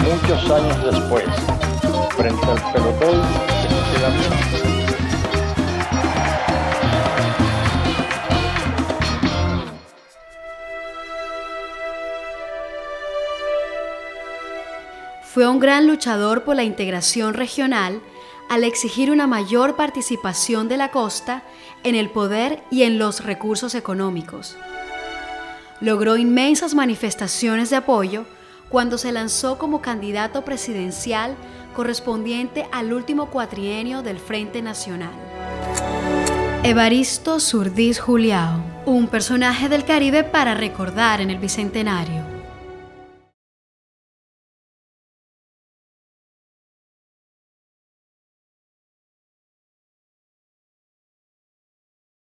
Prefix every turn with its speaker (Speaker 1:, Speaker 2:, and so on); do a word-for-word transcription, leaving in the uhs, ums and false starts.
Speaker 1: muchos años después, frente al pelotón que se queda bien.
Speaker 2: Fue un gran luchador por la integración regional al exigir una mayor participación de la costa en el poder y en los recursos económicos. Logró inmensas manifestaciones de apoyo cuando se lanzó como candidato presidencial correspondiente al último cuatrienio del Frente Nacional. Evaristo Surdiz Juliao, un personaje del Caribe para recordar en el Bicentenario.